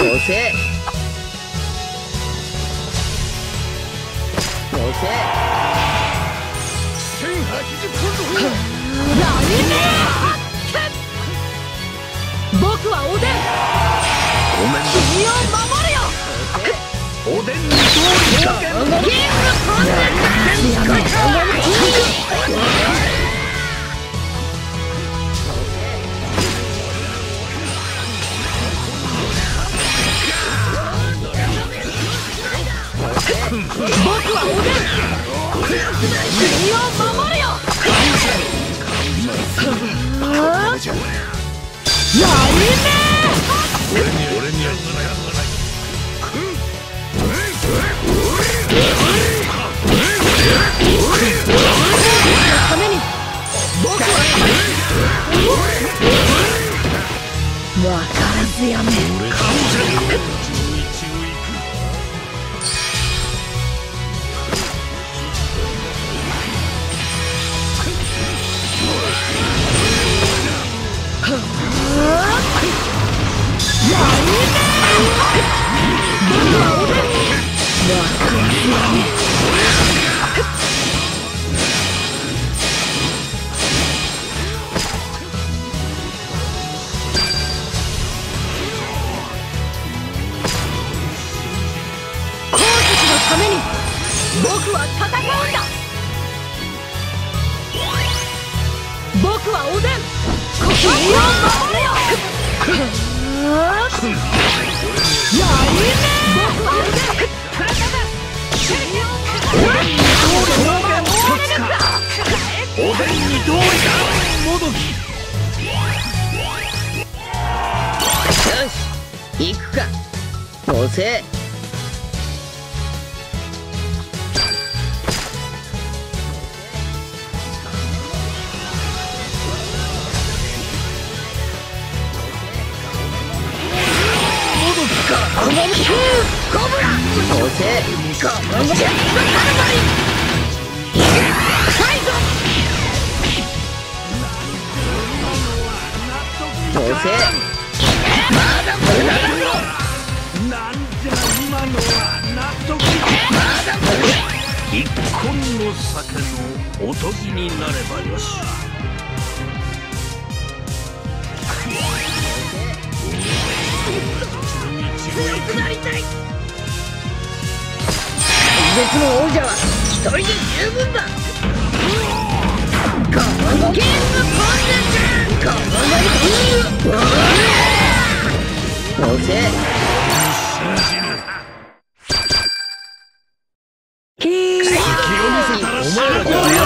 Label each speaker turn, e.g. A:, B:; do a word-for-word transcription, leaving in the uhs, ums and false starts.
A: 押せ押せせんはちじゅっポンド。
B: 僕はおでん。
A: ごめんな。
B: 君を守るよ。
A: おでんに勝利か。
B: ゲームのコンテンツ。僕はおでん。君を守るよ。やりねー。
A: 俺に俺には
B: ために僕は分からずやめ。ために僕は戦うんだ。僕はおでん。君を守るよ。やりねー。僕はおでん。
A: おでんにどうだもどき。よし行くか。押せコブラ押せコブラジェットカルバリ最後押せまだこれだろ。なんじゃ今のは納得。まだこれ一本の酒のおとぎになればよし。強くなりたい。別の王者は一人で十分だ。このゲームコンテンツ。このノリ押せキー。お前ら